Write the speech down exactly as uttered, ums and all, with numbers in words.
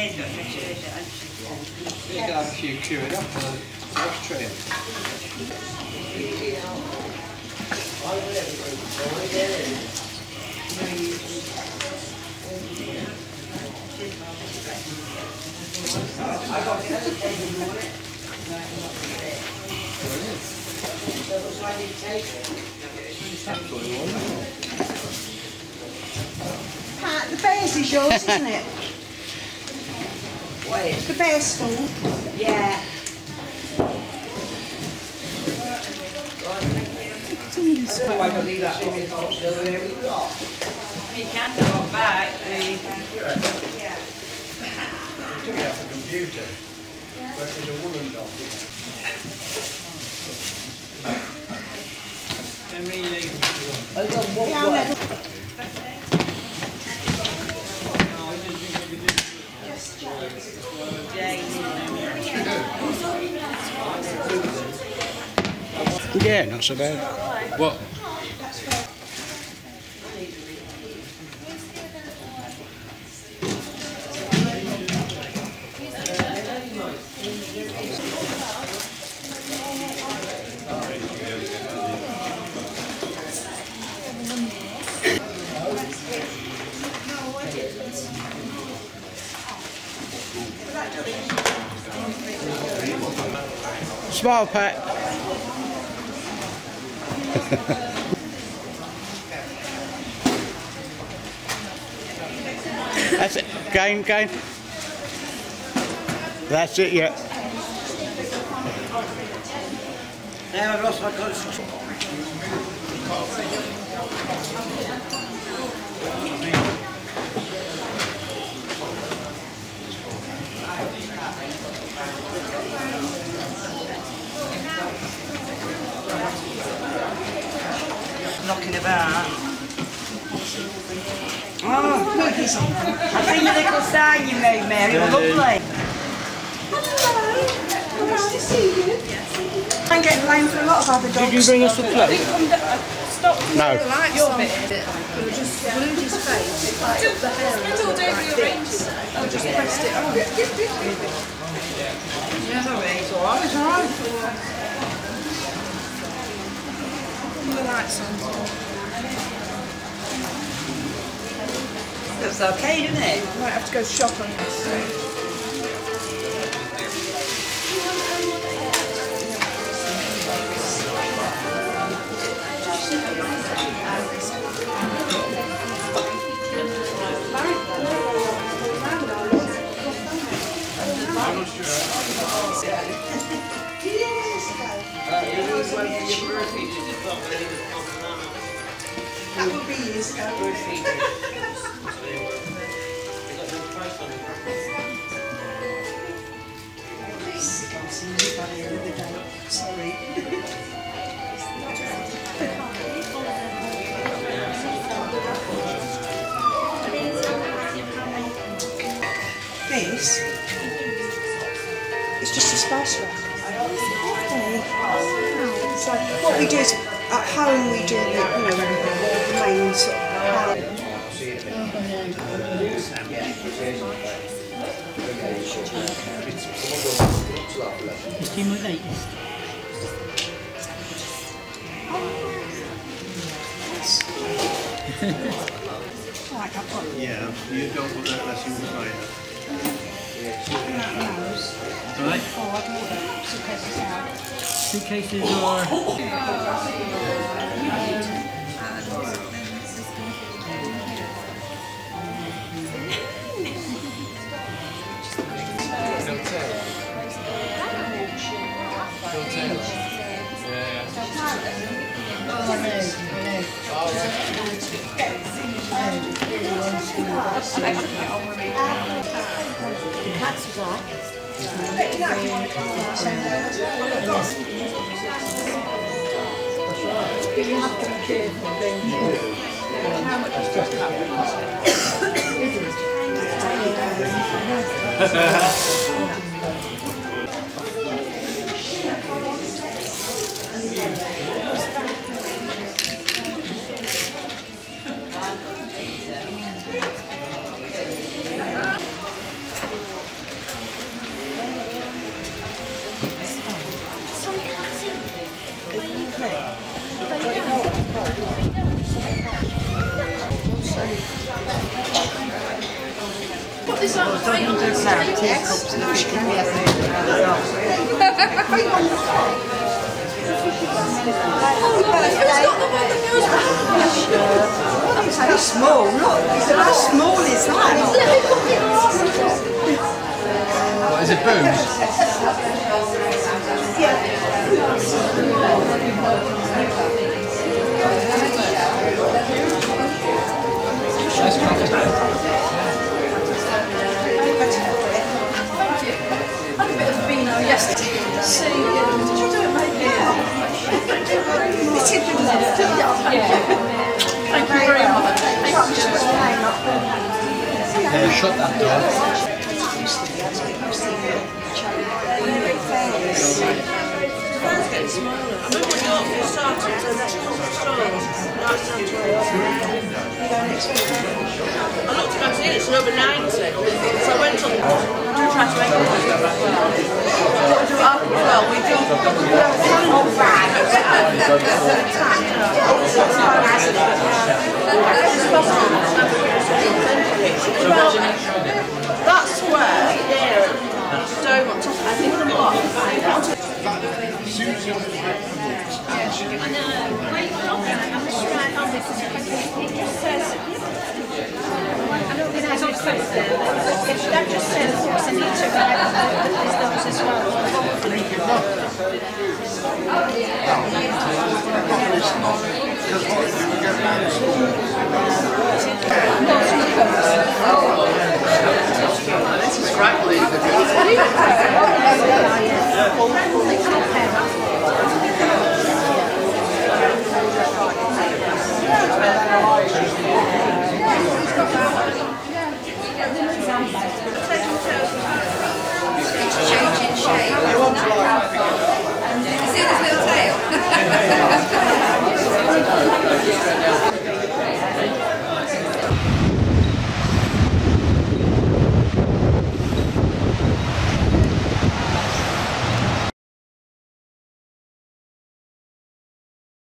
You can have a few queuing up for the wash tray. Pat, the bears is yours, isn't it? Wait. The bear's full. Yeah. You can't go back. Yeah. Took it off the computer. But there's a woolen dog. Yeah, not so bad. What? Smile, Pat. That's it. Gain, gain. That's it, yeah. Now I've lost my concentration. Knocking about. Oh, look, he's on. I've seen the little sign you made, Mary. Lovely. Hello. Nice to see you. I'm getting blamed for a lot of other dogs. Did you bring us a plate? Stop. No. Your bit. You just glued his face. It like the hair. It's all over your rings. I just pressed it on. Yeah, sorry, it's all right. It's all right. The lights on. Looks okay, doesn't it? Might have to go shopping. That would be years ago. Sorry. This is just a spice rack. So what we do is at home we do the, you know, the main sort of like I've got Yeah, you don't want that unless you try it. right. Oh, I don't want suitcases out. Suitcases or... That's right. But you have to be careful, don't you? How much is just talking to a crowd, teacups and everything. It's very small, look. How small is that? What, is it booze? That's yesterday. See, did you do it, mate? Yeah. Thank you very much. Yeah, shut that door. I remember when you started, so that's not the stores. I looked at my scene, it's over ninety. So I went on the book to try to make it. Well, we do. That's where stone on top. I think the block. I know. Wait, I'm just right on this. It just says. I don't think I have to there. That just says I need to write those as well. This is crackly. Changing shape. See this little tail?